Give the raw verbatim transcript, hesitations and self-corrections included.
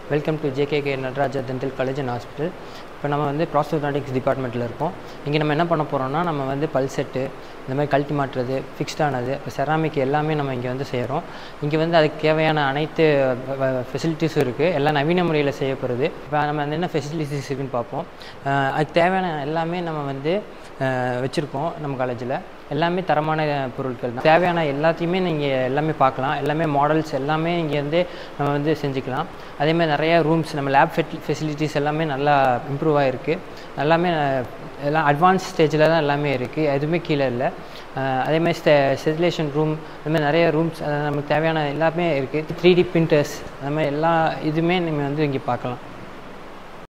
Welcome to JKK Nataraja dental college and hospital. இப்போ நம்ம வந்து ப்ராஸ்டோடான்டிக்ஸ் டிபார்ட்மெண்ட்டில் இருக்கோம். இங்கே நம்ம என்ன பண்ண போகிறோம்னா, நம்ம வந்து பல் செட்டு இந்த மாதிரி கழட்டி மாட்டுறது, ஃபிக்ஸ்டானது, இப்போ செராமிக் எல்லாமே நம்ம இங்கே வந்து செய்கிறோம். இங்கே வந்து அதுக்கு தேவையான அனைத்து ஃபெசிலிட்டிஸும் இருக்குது. எல்லாம் நவீன முறையில் செய்யப்படுது. இப்போ நம்ம வந்து என்ன ஃபெசிலிட்டிஸ் இருக்குதுன்னு பார்ப்போம். அதுக்கு தேவையான எல்லாமே நம்ம வந்து வச்சுருக்கோம். நம்ம காலேஜில் எல்லாமே தரமான பொருட்கள் தான். தேவையான எல்லாத்தையுமே நீங்கள் எல்லாமே பார்க்கலாம். எல்லாமே மாடல்ஸ் எல்லாமே இங்கே வந்து நம்ம வந்து செஞ்சுக்கலாம். அதேமாதிரி நிறையா ரூம்ஸ், நம்ம லேப் ஃபெசிலிட்டிஸ் எல்லாமே நல்லா இம்ப்ரூவ் ஆகிருக்கு. எல்லாமே எல்லாம் அட்வான்ஸ் ஸ்டேஜில் தான் எல்லாமே இருக்குது, எதுவுமே கீழே இல்லை. அதேமாதிரி ஸ்டெ ஸ்டெரிலேஷன் ரூம், அதுமாதிரி நிறைய ரூம்ஸ், நமக்கு தேவையான எல்லாமே இருக்குது. த்ரீ டி பிரிண்டர்ஸ், அந்த மாதிரி எல்லா இதுவுமே நீங்கள் வந்து இங்கே பார்க்கலாம்.